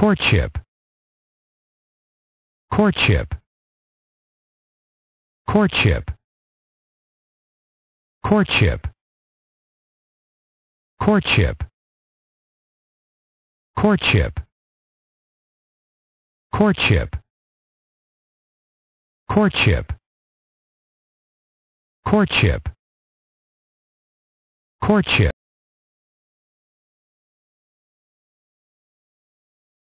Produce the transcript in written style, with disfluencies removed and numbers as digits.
courtship, courtship, courtship, courtship, courtship, courtship, courtship, courtship, courtship, courtship.